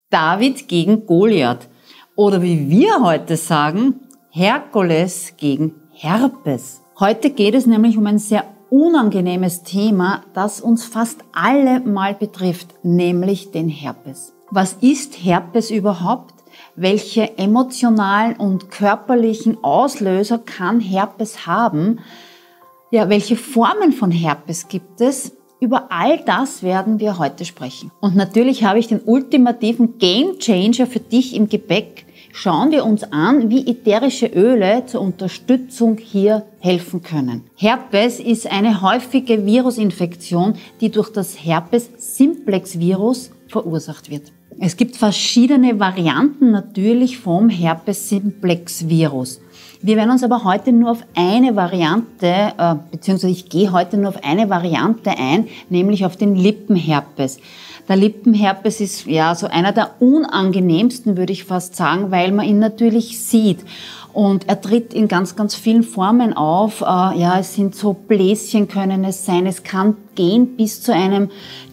David gegen Goliath. Oder wie wir heute sagen, Herkules gegen Herpes. Heute geht es nämlich um ein sehr unangenehmes Thema, das uns fast alle mal betrifft, nämlich den Herpes. Was ist Herpes überhaupt? Welche emotionalen und körperlichen Auslöser kann Herpes haben? Ja, welche Formen von Herpes gibt es? Über all das werden wir heute sprechen. Und natürlich habe ich den ultimativen Gamechanger für dich im Gepäck. Schauen wir uns an, wie ätherische Öle zur Unterstützung hier helfen können. Herpes ist eine häufige Virusinfektion, die durch das Herpes-Simplex-Virus verursacht wird. Es gibt verschiedene Varianten natürlich vom Herpes-Simplex-Virus. Wir werden uns aber heute nur auf eine Variante, beziehungsweise ich gehe heute nur auf eine Variante ein, nämlich auf den Lippenherpes. Der Lippenherpes ist ja so einer der unangenehmsten, würde ich fast sagen, weil man ihn natürlich sieht. Und er tritt in ganz, ganz vielen Formen auf. Ja, es sind so Bläschen können es sein. Es kann gehen bis zu einem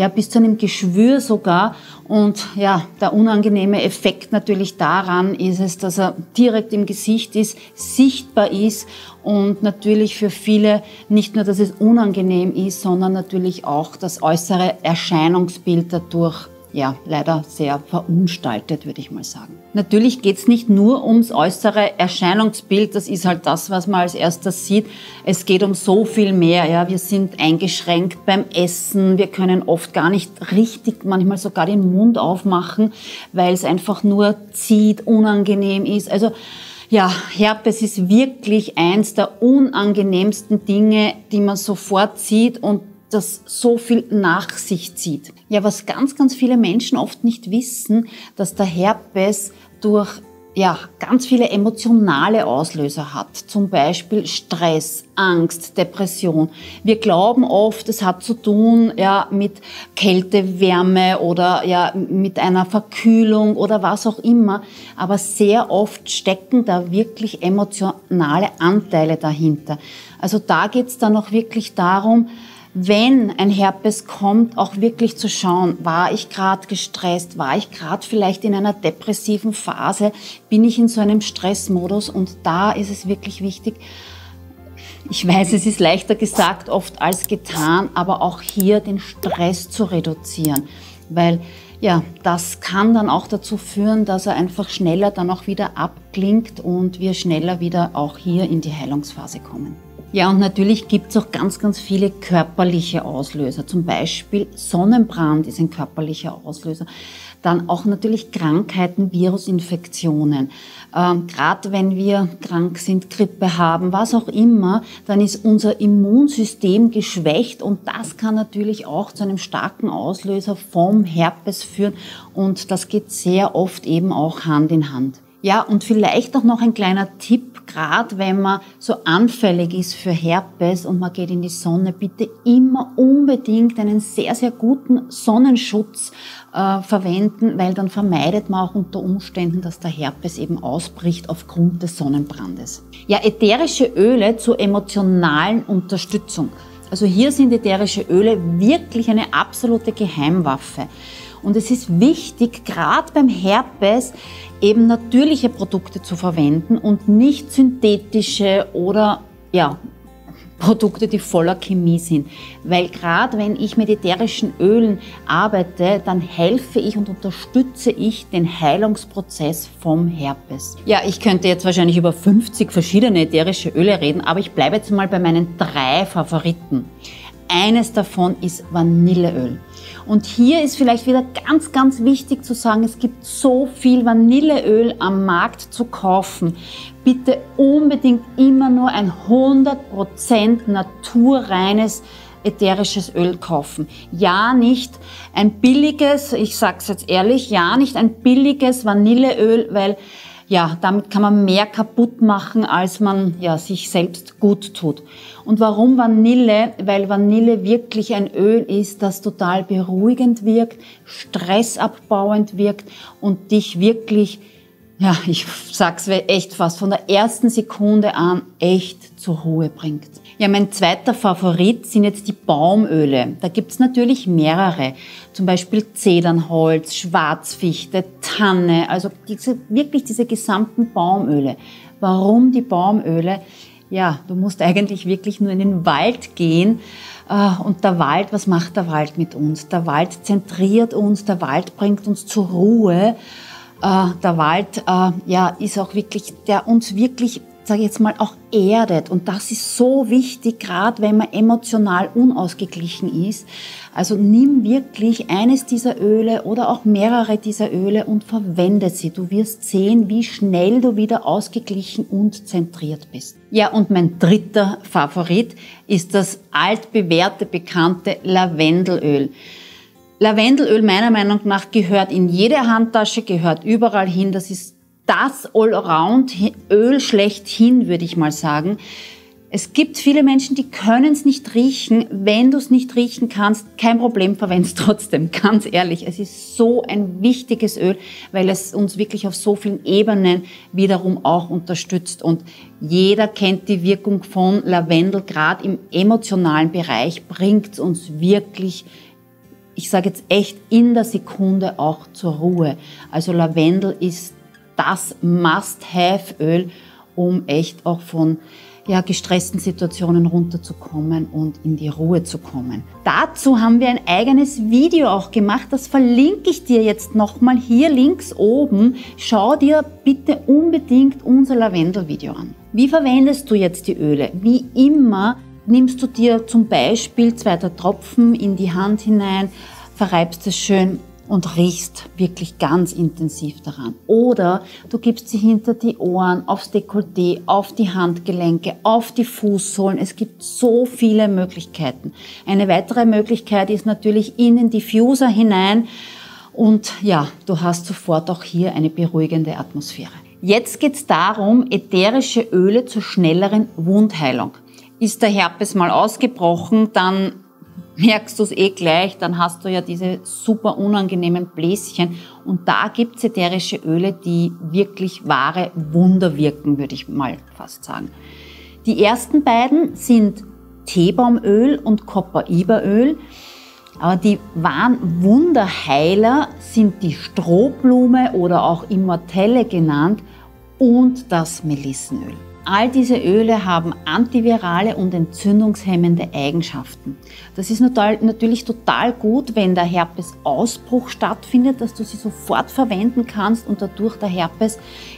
Geschwür sogar. Und ja, der unangenehme Effekt natürlich daran ist es, dass er direkt im Gesicht ist, sichtbar ist und natürlich für viele nicht nur, dass es unangenehm ist, sondern natürlich auch das äußere Erscheinungsbild dadurch leider sehr verunstaltet, würde ich mal sagen. Natürlich geht's nicht nur ums äußere Erscheinungsbild, das ist halt das, was man als erstes sieht. Es geht um so viel mehr. Ja, wir sind eingeschränkt beim Essen, wir können oft gar nicht richtig, manchmal sogar den Mund aufmachen, weil es einfach nur zieht, unangenehm ist. Also ja, Herpes ist wirklich eins der unangenehmsten Dinge, die man sofort sieht und das so viel nach sich zieht. Ja, was ganz, ganz viele Menschen oft nicht wissen, dass der Herpes durch ganz viele emotionale Auslöser hat. Zum Beispiel Stress, Angst, Depression. Wir glauben oft, es hat zu tun mit Kälte, Wärme oder mit einer Verkühlung oder was auch immer. Aber sehr oft stecken da wirklich emotionale Anteile dahinter. Also da geht's dann auch wirklich darum, wenn ein Herpes kommt, auch wirklich zu schauen, war ich gerade gestresst, war ich gerade vielleicht in einer depressiven Phase, bin ich in so einem Stressmodus, und da ist es wirklich wichtig. Ich weiß, es ist leichter gesagt oft als getan, aber auch hier den Stress zu reduzieren, weil das kann dann auch dazu führen, dass er einfach schneller dann auch wieder abklingt und wir schneller wieder auch hier in die Heilungsphase kommen. Ja, und natürlich gibt es auch ganz, ganz viele körperliche Auslöser. Zum Beispiel Sonnenbrand ist ein körperlicher Auslöser. Dann auch natürlich Krankheiten, Virusinfektionen. Gerade wenn wir krank sind, Grippe haben, was auch immer, dann ist unser Immunsystem geschwächt und das kann natürlich auch zu einem starken Auslöser vom Herpes führen und das geht sehr oft eben auch Hand in Hand. Ja, und vielleicht auch noch ein kleiner Tipp, gerade wenn man so anfällig ist für Herpes und man geht in die Sonne, bitte immer unbedingt einen sehr, sehr guten Sonnenschutz verwenden, weil dann vermeidet man auch unter Umständen, dass der Herpes eben ausbricht aufgrund des Sonnenbrandes. Ja, ätherische Öle zur emotionalen Unterstützung. Also hier sind ätherische Öle wirklich eine absolute Geheimwaffe. Und es ist wichtig, gerade beim Herpes eben natürliche Produkte zu verwenden und nicht synthetische oder Produkte, die voller Chemie sind. Weil gerade wenn ich mit ätherischen Ölen arbeite, dann helfe ich und unterstütze ich den Heilungsprozess vom Herpes. Ja, ich könnte jetzt wahrscheinlich über 50 verschiedene ätherische Öle reden, aber ich bleibe jetzt mal bei meinen 3 Favoriten. Eines davon ist Vanilleöl. Und hier ist vielleicht wieder ganz, ganz wichtig zu sagen, es gibt so viel Vanilleöl am Markt zu kaufen. Bitte unbedingt immer nur ein 100% naturreines ätherisches Öl kaufen. Ja, nicht ein billiges, ich sag's jetzt ehrlich, ja, nicht ein billiges Vanilleöl, weil damit kann man mehr kaputt machen, als man sich selbst gut tut. Und warum Vanille? Weil Vanille wirklich ein Öl ist, das total beruhigend wirkt, stressabbauend wirkt und dich wirklich, ich sag's echt fast von der ersten Sekunde an echt zur Ruhe bringt. Ja, mein zweiter Favorit sind jetzt die Baumöle. Da gibt's natürlich mehrere. Zum Beispiel Zedernholz, Schwarzfichte, Tanne, also wirklich diese gesamten Baumöle. Warum die Baumöle? Ja, du musst eigentlich wirklich nur in den Wald gehen. Und der Wald, was macht der Wald mit uns? Der Wald zentriert uns, der Wald bringt uns zur Ruhe. Der Wald ist auch wirklich, der uns wirklich, sage ich jetzt mal, auch erdet. Und das ist so wichtig, gerade wenn man emotional unausgeglichen ist. Also nimm wirklich eines dieser Öle oder auch mehrere dieser Öle und verwende sie. Du wirst sehen, wie schnell du wieder ausgeglichen und zentriert bist. Ja, und mein dritter Favorit ist das altbewährte, bekannte Lavendelöl. Lavendelöl meiner Meinung nach gehört in jede Handtasche, gehört überall hin. Das ist das Allround-Öl schlechthin, würde ich mal sagen. Es gibt viele Menschen, die können es nicht riechen. Wenn du es nicht riechen kannst, kein Problem, verwende es trotzdem. Ganz ehrlich, es ist so ein wichtiges Öl, weil es uns wirklich auf so vielen Ebenen wiederum auch unterstützt. Und jeder kennt die Wirkung von Lavendel, gerade im emotionalen Bereich bringt es uns wirklich, ich sage jetzt echt, in der Sekunde auch zur Ruhe. Also Lavendel ist das Must-Have-Öl, um echt auch von gestressten Situationen runterzukommen und in die Ruhe zu kommen. Dazu haben wir ein eigenes Video auch gemacht, das verlinke ich dir jetzt nochmal hier links oben. Schau dir bitte unbedingt unser Lavendel-Video an. Wie verwendest du jetzt die Öle? Wie immer nimmst du dir zum Beispiel 2 Tropfen in die Hand hinein, verreibst es schön und riechst wirklich ganz intensiv daran. Oder du gibst sie hinter die Ohren, aufs Dekolleté, auf die Handgelenke, auf die Fußsohlen. Es gibt so viele Möglichkeiten. Eine weitere Möglichkeit ist natürlich in den Diffuser hinein und ja, du hast sofort auch hier eine beruhigende Atmosphäre. Jetzt geht es darum, ätherische Öle zur schnelleren Wundheilung. Ist der Herpes mal ausgebrochen, dann merkst du es gleich, dann hast du ja diese super unangenehmen Bläschen und da gibt es ätherische Öle, die wirklich wahre Wunder wirken, würde ich mal fast sagen. Die ersten beiden sind Teebaumöl und Copaibaöl, aber die wahren Wunderheiler sind die Strohblume oder auch Immortelle genannt und das Melissenöl. All diese Öle haben antivirale und entzündungshemmende Eigenschaften. Das ist natürlich total gut, wenn der Herpesausbruch stattfindet, dass du sie sofort verwenden kannst und dadurch der Herpes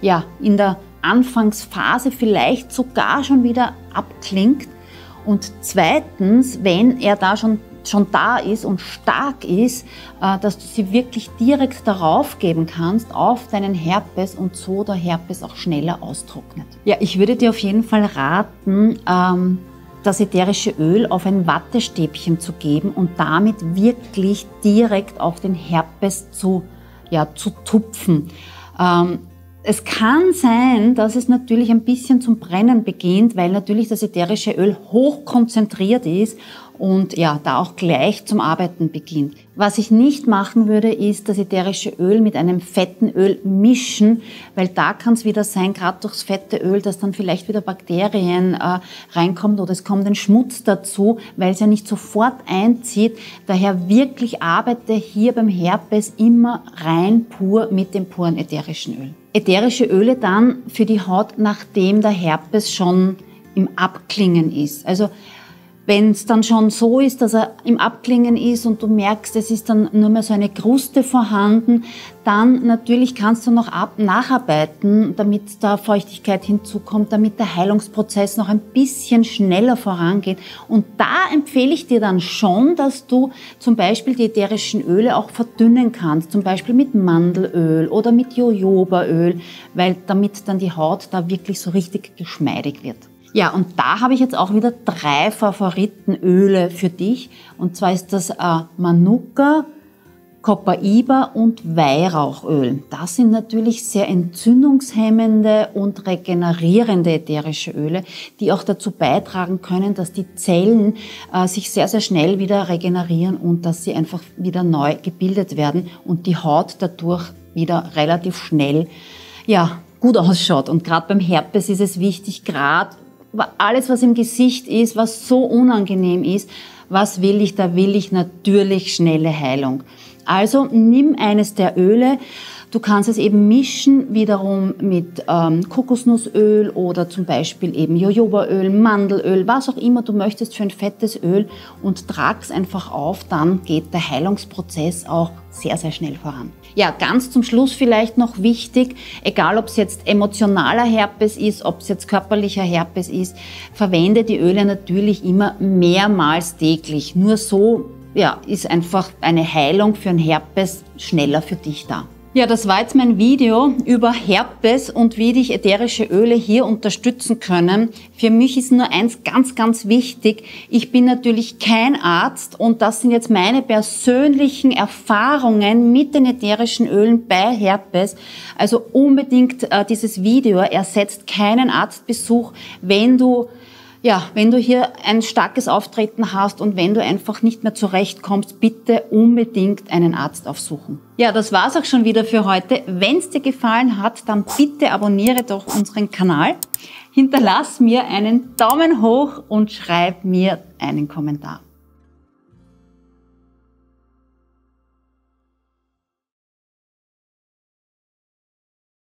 in der Anfangsphase vielleicht sogar schon wieder abklingt. Und zweitens, wenn er da schon da ist und stark ist, dass du sie wirklich direkt darauf geben kannst, auf deinen Herpes und so der Herpes auch schneller austrocknet. Ja, ich würde dir auf jeden Fall raten, das ätherische Öl auf ein Wattestäbchen zu geben und damit wirklich direkt auf den Herpes zu tupfen. Es kann sein, dass es natürlich ein bisschen zum Brennen beginnt, weil natürlich das ätherische Öl hochkonzentriert ist und da auch gleich zum Arbeiten beginnt. Was ich nicht machen würde, ist das ätherische Öl mit einem fetten Öl mischen, weil da kann es wieder sein, gerade durchs fette Öl, dass dann vielleicht wieder Bakterien reinkommt oder es kommt ein Schmutz dazu, weil es ja nicht sofort einzieht. Daher wirklich arbeite hier beim Herpes immer rein pur mit dem puren ätherischen Öl. Ätherische Öle dann für die Haut, nachdem der Herpes schon im Abklingen ist. Also wenn es dann schon so ist, dass er im Abklingen ist und du merkst, es ist dann nur mehr so eine Kruste vorhanden, dann natürlich kannst du noch nacharbeiten, damit da Feuchtigkeit hinzukommt, damit der Heilungsprozess noch ein bisschen schneller vorangeht. Und da empfehle ich dir dann schon, dass du zum Beispiel die ätherischen Öle auch verdünnen kannst, zum Beispiel mit Mandelöl oder mit Jojobaöl, weil damit dann die Haut da wirklich so richtig geschmeidig wird. Ja, und da habe ich jetzt auch wieder 3 Favoritenöle für dich. Und zwar ist das Manuka, Copaiba und Weihrauchöl. Das sind natürlich sehr entzündungshemmende und regenerierende ätherische Öle, die auch dazu beitragen können, dass die Zellen sich sehr, sehr schnell wieder regenerieren und dass sie einfach wieder neu gebildet werden und die Haut dadurch wieder relativ schnell gut ausschaut. Und gerade beim Herpes ist es wichtig, gerade alles, was im Gesicht ist, was so unangenehm ist, was will ich? Da will ich natürlich schnelle Heilung. Also nimm eines der Öle. Du kannst es eben mischen, wiederum mit Kokosnussöl oder zum Beispiel eben Jojobaöl, Mandelöl, was auch immer du möchtest für ein fettes Öl und trag es einfach auf, dann geht der Heilungsprozess auch sehr, sehr schnell voran. Ja, ganz zum Schluss vielleicht noch wichtig, egal ob es jetzt emotionaler Herpes ist, ob es jetzt körperlicher Herpes ist, verwende die Öle natürlich immer mehrmals täglich. Nur so ist einfach eine Heilung für ein Herpes schneller für dich da. Ja, das war jetzt mein Video über Herpes und wie dich ätherische Öle hier unterstützen können. Für mich ist nur eins ganz, ganz wichtig. Ich bin natürlich kein Arzt und das sind jetzt meine persönlichen Erfahrungen mit den ätherischen Ölen bei Herpes. Also unbedingt dieses Video ersetzt keinen Arztbesuch, wenn du hier ein starkes Auftreten hast und wenn du einfach nicht mehr zurechtkommst, bitte unbedingt einen Arzt aufsuchen. Ja, das war's auch schon wieder für heute. Wenn es dir gefallen hat, dann bitte abonniere doch unseren Kanal, hinterlass mir einen Daumen hoch und schreib mir einen Kommentar.